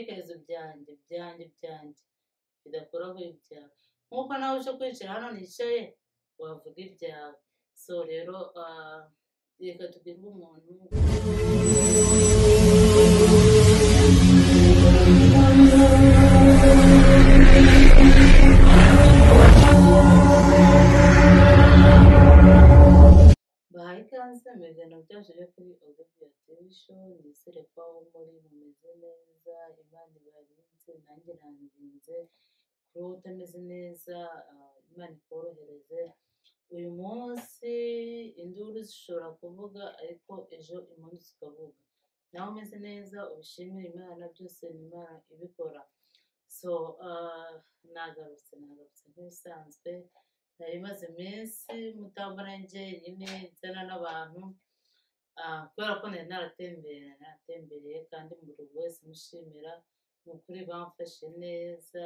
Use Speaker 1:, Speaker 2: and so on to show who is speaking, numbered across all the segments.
Speaker 1: ibitekerezo byanjye bidakuraho ibyawe, nk'uko nawe uje kwicara hano nicaye wavuga ibyawe. So rero reka tubwire umuntu bahaye ikaze mu biganiro byacu byo kuri Olivia TV Show. Nizere ko aho muri mumeze neza, Imana ibarinze, nanjye nandinze. Kuri wowe utameze neza, Imana ikorohereze. Uyu munsi induru zishobora kuvuga ariko ejo impundu zikavuga. Nawe umeze neza ubishimire Imana, byose ni Imana ibikora. So nagarutse nk'ibisanzwe. Nari maze iminsi mutambara njyenyine nzana n'abantu, kubera ko nari naratembereye kandi buri wese mushimira. Ni ukuri bamfashe neza,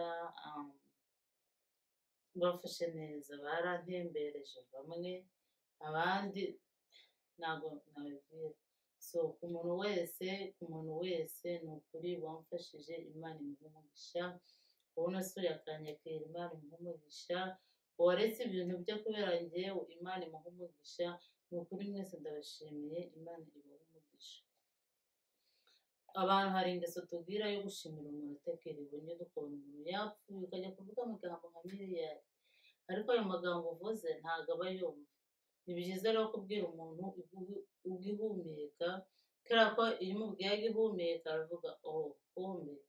Speaker 1: barantembereje bamwe, abandi ntabwo nabibwira. So ku muntu wese ni ukuri wamfashije, Imana imuhe umugisha. Ubona sura yakanyakira, Imana imuhe umugisha. Waretse ibintu byo kubera njyewe, Imana imuhe umugisha. Ni ukuri mwese ndabashimiye, Imana imuhe umugisha. Abantu hari ingeso tubwira yo gushimira umuntu utakiriwe, nyine ukabona umuntu yapfuye ukajya kuvuga amagambo nka miliyari, ariko ayo magambo uvuze ntabwo aba yumva. Ni byiza rero kubwira umuntu ugihumeka, kubera ko iyo umubwiye agihumeka aravuga humeka.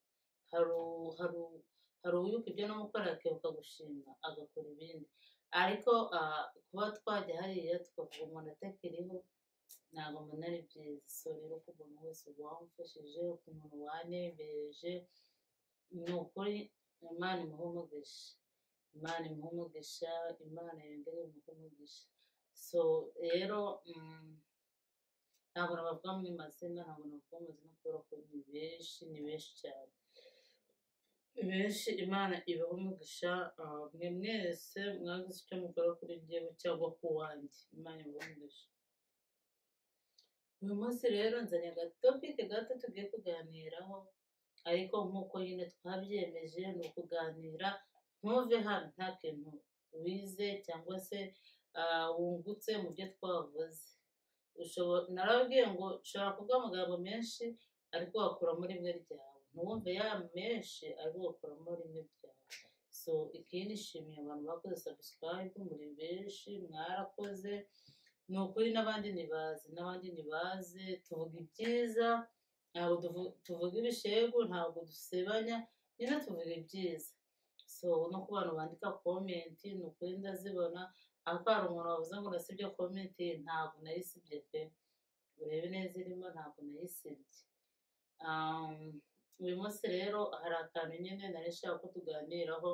Speaker 1: Hari uyuka ibyo namukora akibuka gushima agakora ibindi, ariko kuba twajya hariya tukavuga umuntu atakiriho ntabwo mbona ari byiza. So rero ku muntu wese wamfashije, ku muntu wanembereje, ni ukuri Imana imuhe umugisha, Imana imuhe umugisha, Imana yongere imuhe umugisha. So rero ntabwo nabavuga mu mazina, kubera ko ni benshi cyane, benshi. Imana ibahe umugisha. Mwe mwese mwagize icyo mukora kuri njyewe cyangwa ku wanjye, Imana ibahe umugisha. Uyu munsi rero nzanye agatopike gato tugiye kuganiraho, ariko nk'uko nyine twabyemeje ni ukuganira ntuve hano nta kintu wize cyangwa se wungutse mu byo twavuze. Narababwiye ngo ushobora kuvuga amagambo menshi ariko wakuramo rimwe ryawe, ntuwumve ya menshi ariko wakuramo rimwe ryawe. So ikindi nshimiye abantu bakoze subscribe, muri benshi mwarakoze. Ni ukuri n'abandi nibaze tuvuga ibyiza, ntabwo tuvuga ibishegu, ntabwo dusebanya, nyine tuvuga ibyiza. So no ku bantu bandika komenti, ni ukuri ndazibona, ariko hari umuntu wavuze ngo nasibye komenti, ntabwo nayisibye pe, urebe neza irimo, ntabwo nayisibye. Uyu munsi rero hari akantu nyine nari nshaka ko tuganiraho.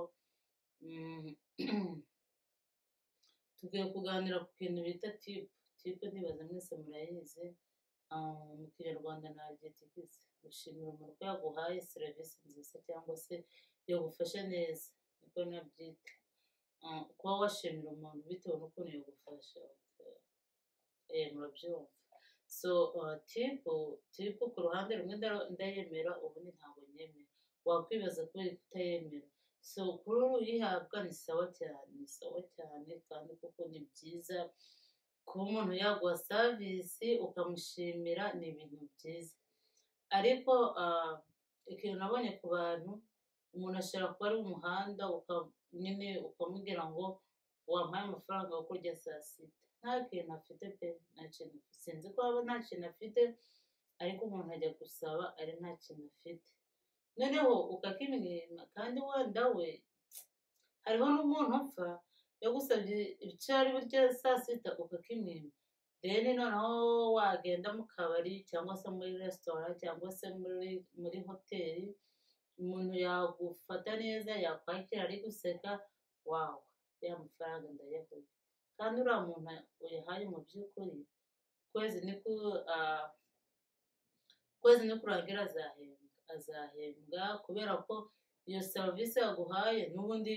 Speaker 1: Tugiye kuganira ku kintu bita tipe ndibaza mwese murayizi. Mu kinyarwanda nabyita gushimira umuntu ko yaguhaye serivisi nziza cyangwa se yagufashe neza, niko nabyita. Kuba washimira umuntu bitewe n'ukuntu yagufasha, murabyumva. So tipe ku ruhande rumwe ndayemera, ubundi ntabwo nyemera. Wakwibaza kubera kutayemera. So kuri uyihabwa ni sawa cyane kandi kuko ni byiza kuba umuntu yaguha savisi ukamushimira, ni ibintu byiza. Ariko ikintu nabonye ku bantu, umuntu ashobora kuba ari umuhanda nyine ukamubwira ngo wampaye amafaranga yo kurya saa sita, nta kintu afite pe, sinzi ko waba nta kintu afite, ariko umuntu ajya gusaba ari nta kintu afite, noneho ukakimwima. Kandi wenda we hariho n'umuntu upfa yagusabye icyo ari burya saa sita ukakimwima, then noneho wagenda mu kabari cyangwa se muri resitora cyangwa se muri hoteli, umuntu yagufata neza, yakwakira ari guseka, wawe ya mafaranga ndayahuye. Kandi uriya muntu uyahaye mu by'ukuri kwezi nikurangira azahembwa, kubera ko iyo serivisi yaguhaye n'ubundi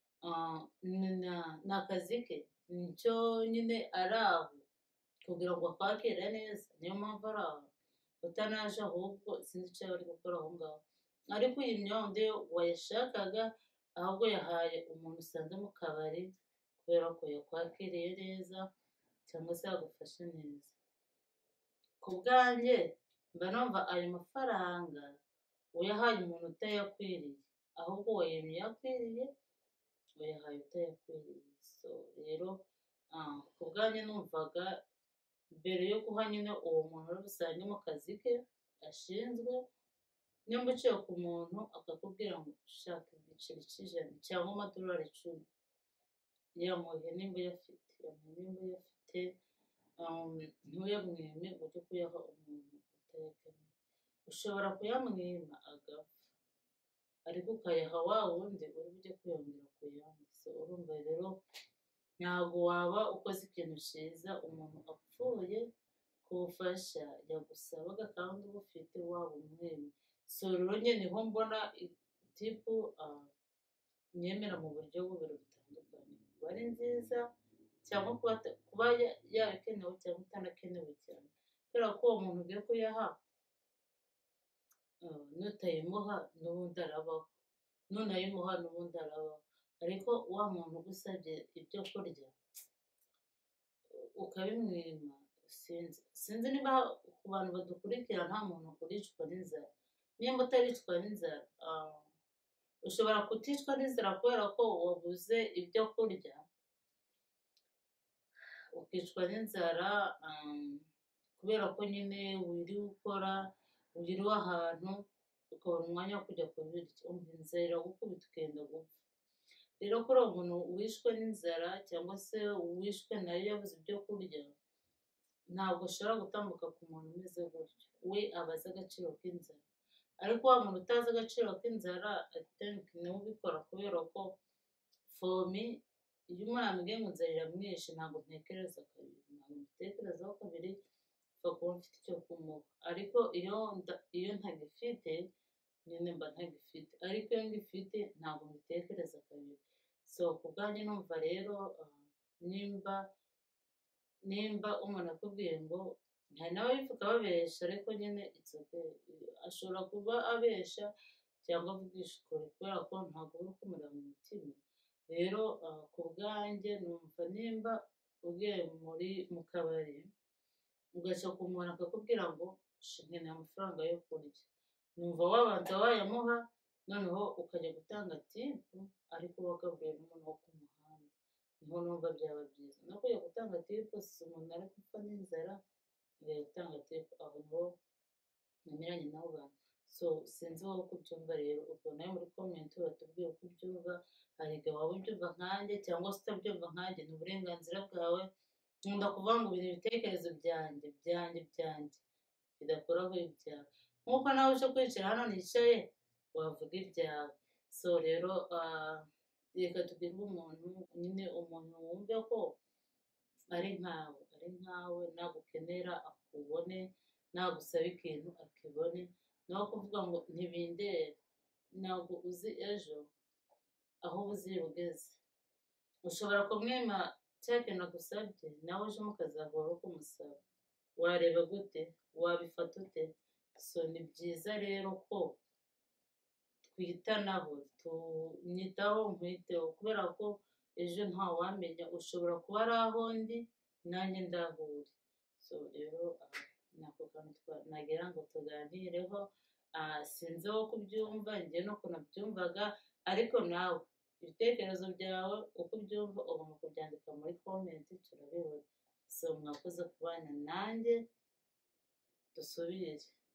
Speaker 1: ni akazi ke, nicyo nyine ari aho kugira ngo akwakire neza. Niyo mpamvu ari aho, utanaje ahubwo sinzi icyo bari gukora aho ngaho. ariko iyi myonde wayashakaga ahubwo yahaye umuntu usanze mu kabari kubera ko yakwakiriye neza cyangwa se yagufashe neza. Ku bwanjye mba numva ayo mafaranga uyahaye umuntu utayakwiriye, ahubwo wayemye uyakwiriye, uyahaye utayakwiriye. So rero ku bwanjye numvaga mbere yo guha nyine uwo muntu uri busange mu kazi ke ashinzwe, nimba uciye ku muntu akakubwira ngo ushaka igiceri cy'ijana cyangwa amadolari 10, yamuhe nimba uyafite, ntuyamwime ujye kuyaha umuntu utayakeneye. Ushobora kuyamwima agapfa, ariko ukayaha wa wundi uri bujye kuyongera ku yandi. So urumva rero ntabwo waba ukoze ikintu cyiza umuntu apfuye kuwufasha yagusabaga kandi uba ufite waba umwemye. So rero njye niho mbona tipu nyemera mu buryo bubiri butandukanye, kuba ari nziza cyangwa kuba yaba ikenewe cyangwa itanakenewe cyane, kubera ko uwo muntu ugiye kuyaha nutayimuha n'ubundi arabaho, nunayimuha n'ubundi arabaho. Ariko wa muntu ugusabye ibyo kurya ukabimwima, sinzi niba ku bantu badukurikira nta muntu uricwa n'inzara. Nimba utaricwa n'inzara, ushobora kuticwa n'inzara kubera ko wabuze ibyo kurya, ukicwa n'inzara kubera ko nyine wiriwe ukora, wiriwe ahantu ukabona umwanya wo kujya kubirya, inzara iragukubita ukenda gupfa. Rero kuri uwo muntu wishwe n'inzara cyangwa se wishwe nayo yabuze ibyo kurya, ntabwo ushobora gutambuka ku muntu umeze gutyo, we aba azi agaciro k'inzara. Ariko wa muntu utazi agaciro k'inzara niwe ubikora, kubera ko fomi iyo umuntu ambwiye ngo inzara iramwishe ntabwo ntekereza kabiri, ntabwo mbitekerezaho kabiri, mfa kuba mfite icyo kumuha. Ariko iyo ntagifite nyine mba ntagifite, ariko iyo ngifite ntabwo mbitekereza kabiri. So ku bwanjye numva rero nimba umuntu akubwiye ngo, hari n'ababivuga babesha, ariko nyine ashobora kuba abesha cyangwa avugisha ukuri kubera ko ntabwo uri kumureba mu mutima. Rero ku bwanjye numva nimba ugiye mu kabari ugaca ku muntu akakubwira ngo nkeneye amafaranga yo kurya, numva wabanza wayamuha, noneho ukajya gutanga tipu, ariko wagabuye n'umuntu wo ku muhanda. Niho numva byaba byiza, no kujya gutanga tipu si umuntu ari gupfa n'inzara, ujya gutanga tipu, aho niho nemeranya n'abo bantu. So sinzi wowe uko ubyumva rero, ubwo nawe muri komenti uratubwira uko ubyumva. Hari igihe waba ubyumva nkanjye cyangwa se utabyumva nkanjye, ni uburenganzira bwawe. Nkunda kuvuga ngo ibi ni ibitekerezo byanjye bidakoraho ibyawe, nk'uko nawe uje kwicara hano nicaye wavuga ibyawe. So rero reka tubwire umuntu nyine, umuntu wumve ko ari nkawe, nagukenera akubone, nagusaba ikintu akibone, naho kuvuga ngo ntibindere, ntabwo uzi ejo aho ubuzira ugeze. Ushobora kumwima cya kintu agusabye, nawe ejo mukazahora kumusaba, wareba gute? Wabifata ute? So ni byiza rero ko twitanaho, tunyitaho nkwiteho, kubera ko ejo ntawamenya, ushobora kuba ari aho ndi nanjye ndaho uri. So rero nako kantu nagira ngo tuganireho. Sinzi wowe uko ubyumva, njye nuko nabyumvaga, ariko nawe ibitekerezo byawe uko ubyumva ugomba kubyandika muri komenti, turabibona. So mwakoze kubana nanjye, dusubire.